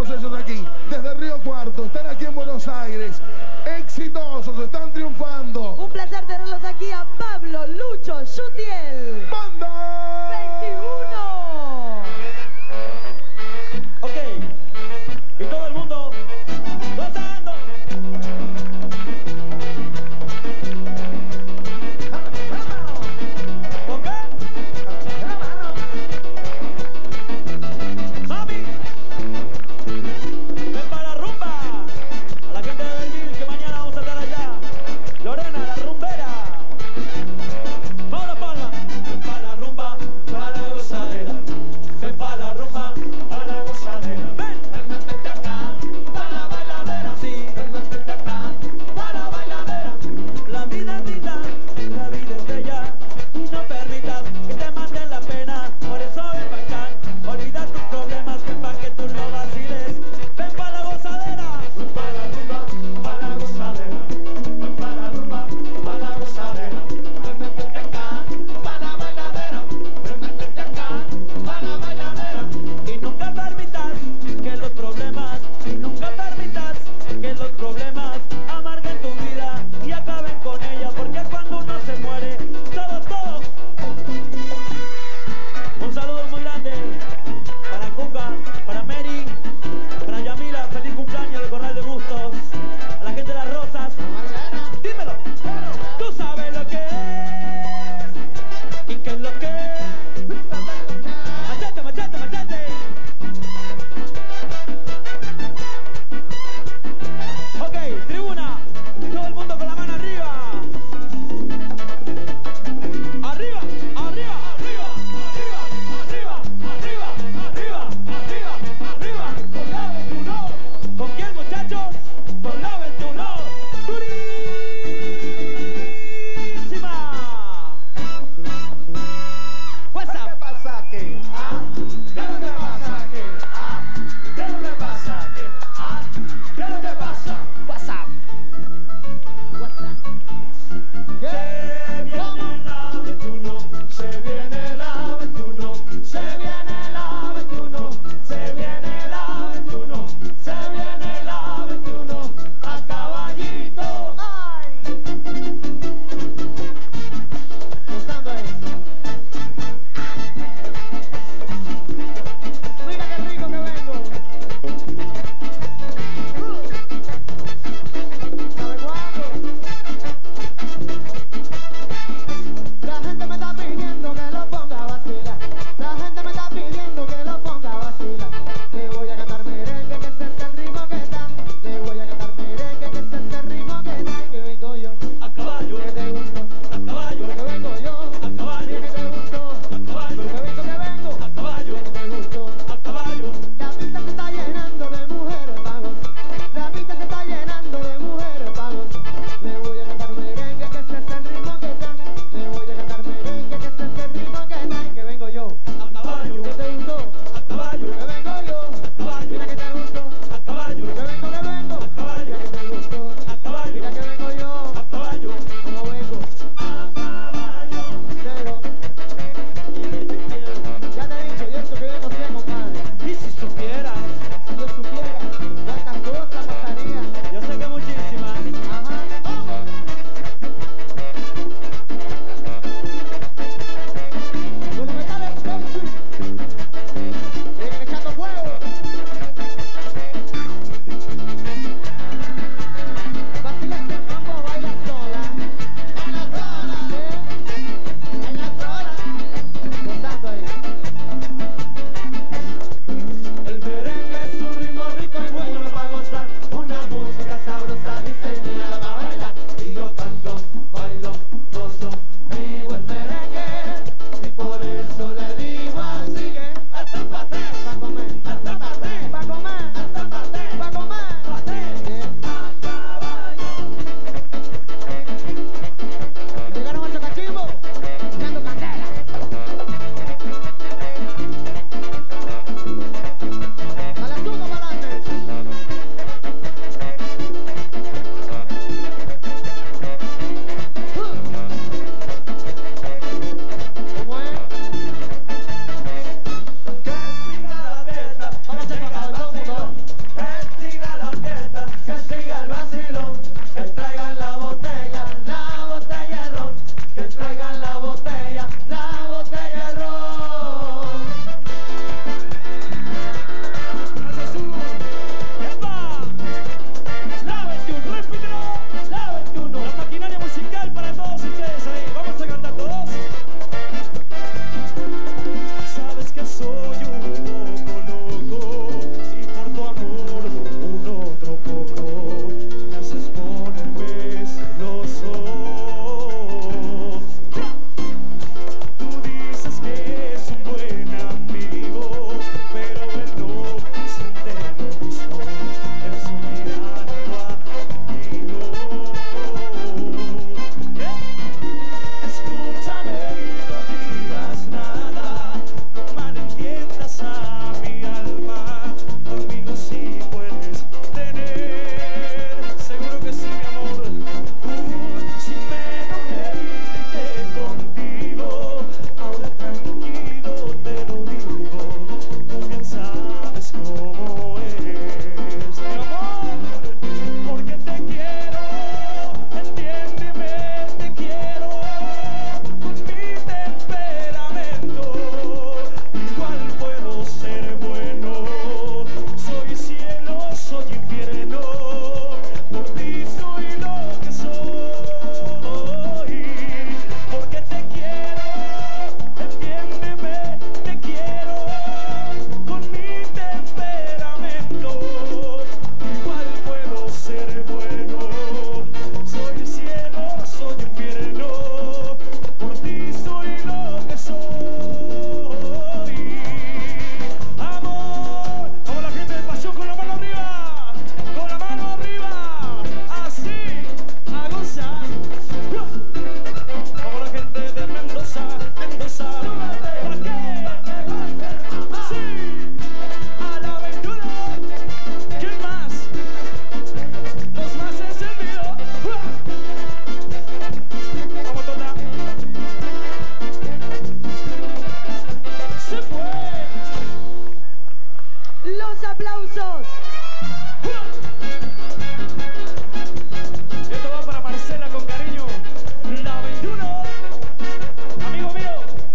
todos ellos aquí, desde Río Cuarto, están aquí en Buenos Aires, exitosos, están triunfando. Un placer tenerlos aquí a Pablo Lucho Yutiel. ¡Banda 21! Ok, y todo el mundo gozando. Ok, mami, ven para la rumba. A la gente de Belville que mañana vamos a estar allá. Lorena, la rumbera. Vamos a la palma. Ven para la rumba. los aplausos. Esto va para Marcela con cariño. La 21. Amigo mío.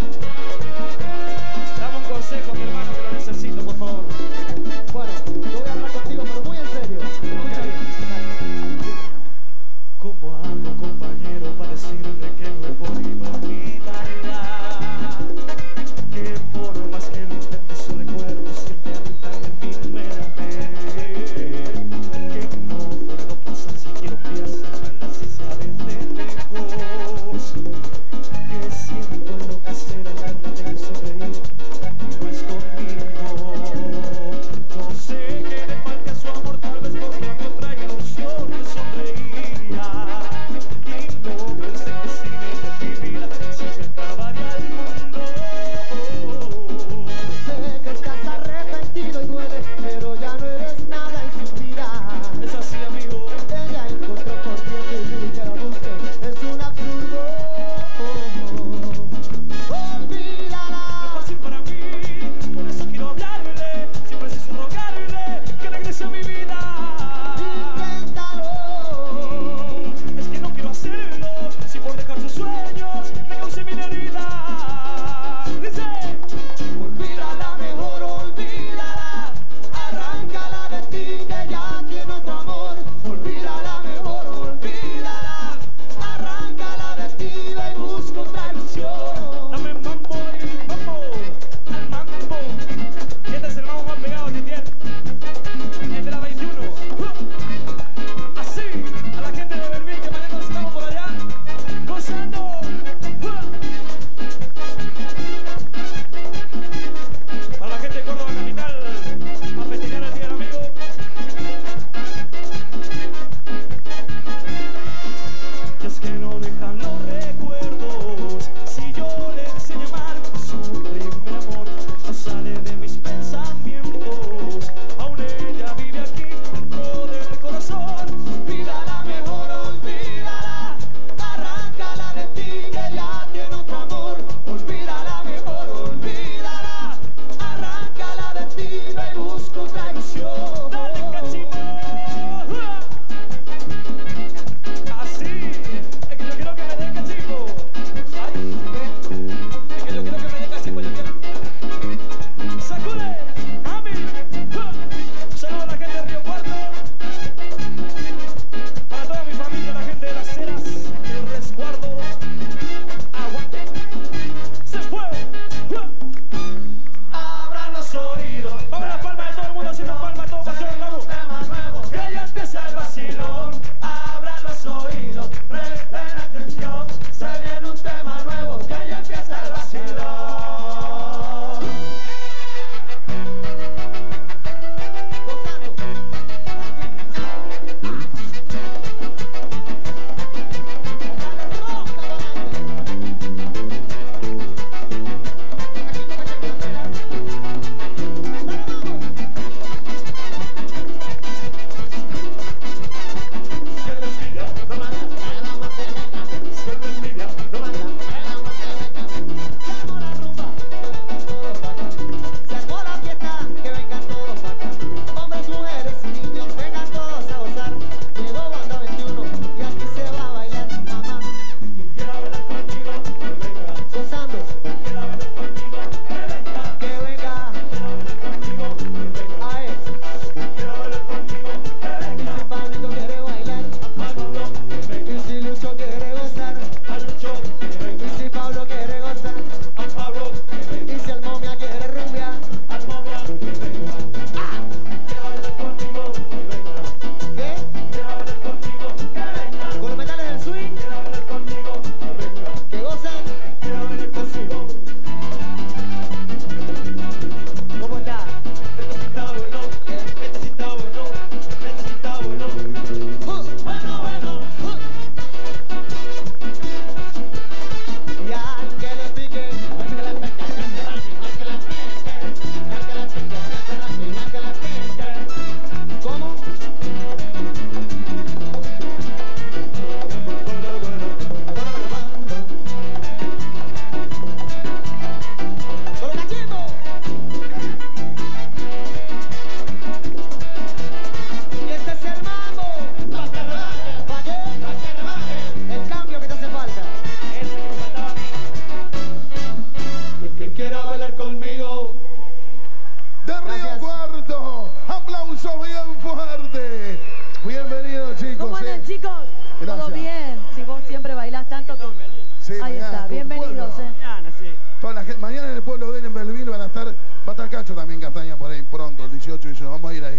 Dame un consejo, mi hermano, que lo necesito, por favor. Bueno, yo voy a hablar contigo, pero muy en serio. Escucha bien. Dale. ¿Cómo hago, compañero, para decirle que no he podido olvidarla? Que por más que lo intente, su recuerdo siempre habitan en mi mente. Que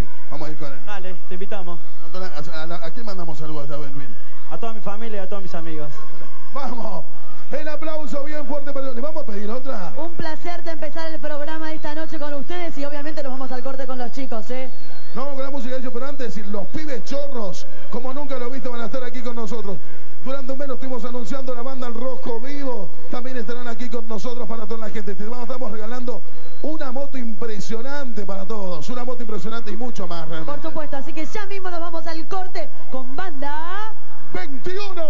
Sí, vamos a ir con él. Dale, te invitamos. ¿A quién mandamos saludos ya, Belvin? A toda mi familia y a todos mis amigos. Vamos, el aplauso bien fuerte para ellos. ¿Le vamos a pedir otra? Un placer de empezar el programa esta noche con ustedes y obviamente nos vamos al corte con los chicos, ¿eh? No vamos con la música de ellos, pero antes decir, los pibes chorros, como nunca lo he visto, van a estar aquí con nosotros. Durante un mes lo estuvimos anunciando, la banda El Rojo Vivo también estarán aquí con nosotros para toda la gente. Estamos regalando una moto impresionante para todos, una moto impresionante y mucho más realmente. Por supuesto, así que ya mismo nos vamos al corte con banda 21.